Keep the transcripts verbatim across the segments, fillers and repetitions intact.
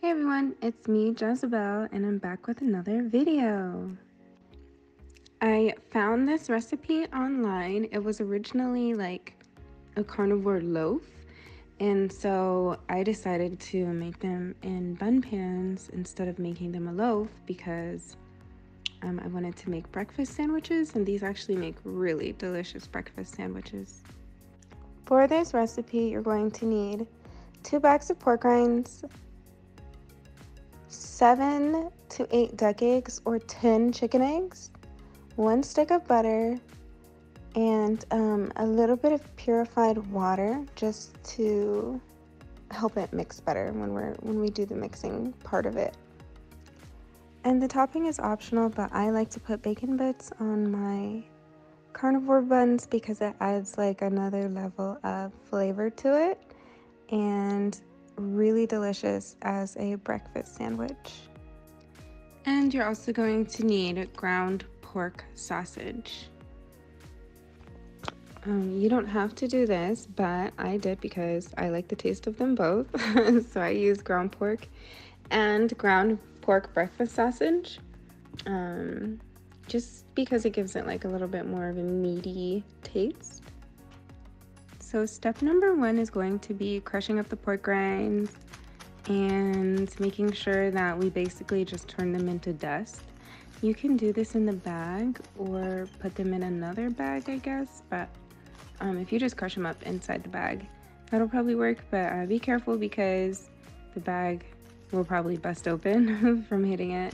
Hey everyone, it's me, Jezabel, and I'm back with another video. I found this recipe online. It was originally like a carnivore loaf, and so I decided to make them in bun pans instead of making them a loaf because um, I wanted to make breakfast sandwiches, and these actually make really delicious breakfast sandwiches. For this recipe, you're going to need two bags of pork rinds, seven to eight duck eggs or ten chicken eggs, one stick of butter, and um, a little bit of purified water just to help it mix better when we're when we do the mixing part of it. And the topping is optional, but I like to put bacon bits on my carnivore buns because it adds like another level of flavor to it, and really delicious as a breakfast sandwich. And you're also going to need ground pork sausage. Um, you don't have to do this, but I did because I like the taste of them both. So I use ground pork and ground pork breakfast sausage, um, just because it gives it like a little bit more of a meaty taste. So step number one is going to be crushing up the pork rinds and making sure that we basically just turn them into dust. You can do this in the bag or put them in another bag, I guess, but um, if you just crush them up inside the bag, that'll probably work, but uh, be careful because the bag will probably bust open from hitting it.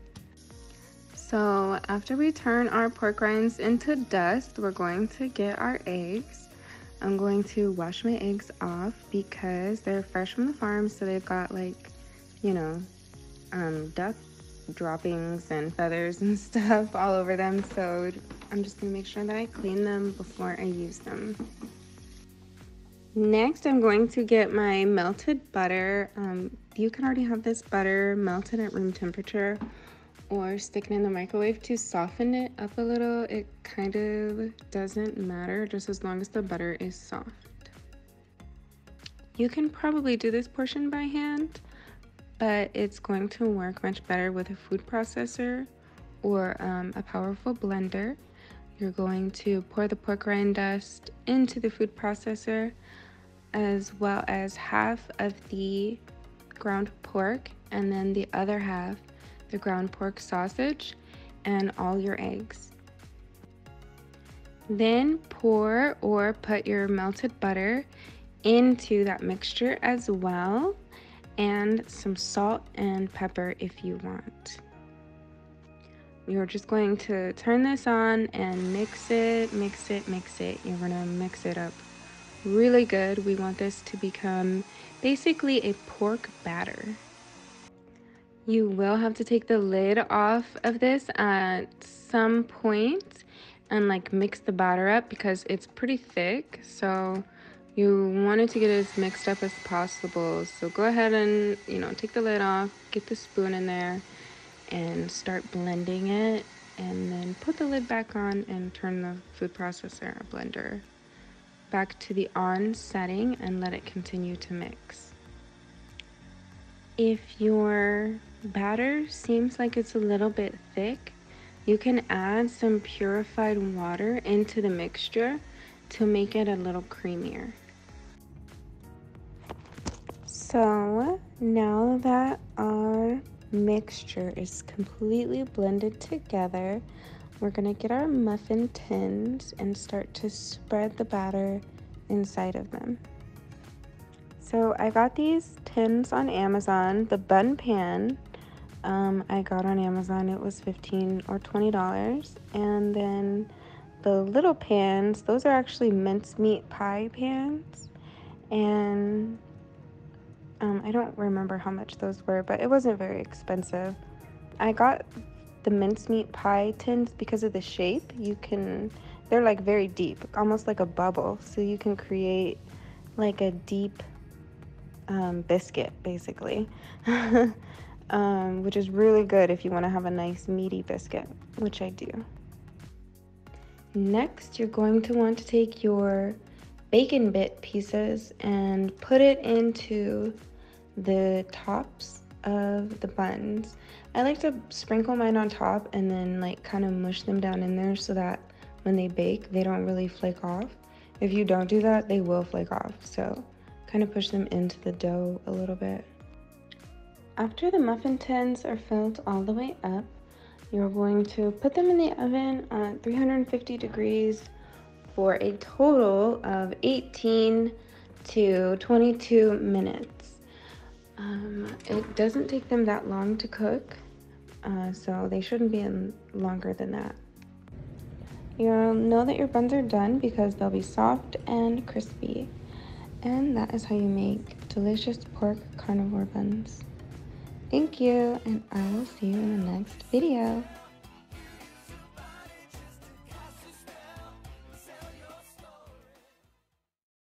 So after we turn our pork rinds into dust, we're going to get our eggs. I'm going to wash my eggs off because they're fresh from the farm, so they've got like, you know, um, duck droppings and feathers and stuff all over them. So I'm just gonna make sure that I clean them before I use them. Next, I'm going to get my melted butter. Um, you can already have this butter melted at room temperature, or stick it in the microwave to soften it up a little. It kind of doesn't matter, just as long as the butter is soft. You can probably do this portion by hand, but it's going to work much better with a food processor or um, a powerful blender. You're going to pour the pork rind dust into the food processor, as well as half of the ground pork, and then the other half the ground pork sausage, and all your eggs. Then pour or put your melted butter into that mixture as well, and some salt and pepper if you want. You're just going to turn this on and mix it, mix it, mix it. You're gonna mix it up really good. We want this to become basically a pork batter. You will have to take the lid off of this at some point and like mix the batter up because it's pretty thick. So you want it to get as mixed up as possible. So go ahead and, you know, take the lid off, get the spoon in there and start blending it, and then put the lid back on and turn the food processor or blender back to the on setting and let it continue to mix. If your batter seems like it's a little bit thick, you can add some purified water into the mixture to make it a little creamier. So now that our mixture is completely blended together, we're gonna get our muffin tins and start to spread the batter inside of them. So I got these tins on Amazon. The bun pan um, I got on Amazon, it was fifteen or twenty dollars. And then the little pans, those are actually mincemeat pie pans. And um, I don't remember how much those were, but it wasn't very expensive. I got the mincemeat pie tins because of the shape. You can, they're like very deep, almost like a bubble. So you can create like a deep Um, biscuit basically, um, which is really good if you want to have a nice meaty biscuit, which I do. Next, you're going to want to take your bacon bit pieces and put it into the tops of the buns. I like to sprinkle mine on top and then like kind of mush them down in there so that when they bake, they don't really flake off. If you don't do that, they will flake off. So kind of push them into the dough a little bit. After the muffin tins are filled all the way up, you're going to put them in the oven at three hundred fifty degrees for a total of eighteen to twenty-two minutes. Um, it doesn't take them that long to cook, uh, so they shouldn't be in longer than that. You'll know that your buns are done because they'll be soft and crispy. And that is how you make delicious pork carnivore buns. Thank you, and I will see you in the next video.